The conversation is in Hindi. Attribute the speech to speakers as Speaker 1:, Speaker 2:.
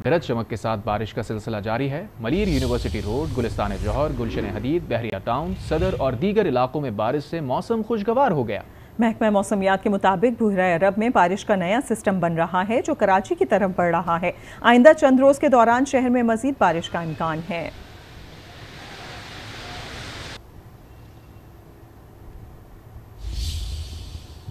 Speaker 1: गरज चमक के साथ बारिश का सिलसिला जारी है। Malir university road, Gulistan Jauhar, Gulshan Hadeed, Bahria town, Saddar और दीगर इलाकों में बारिश से मौसम खुशगवार हो गया।
Speaker 2: महकमा मौसमियात के मुताबिक बहरा अरब में बारिश का नया सिस्टम बन रहा है जो कराची की तरफ बढ़ रहा है। आइंदा चंद रोज के दौरान शहर में मजीद बारिश का इम्कान है।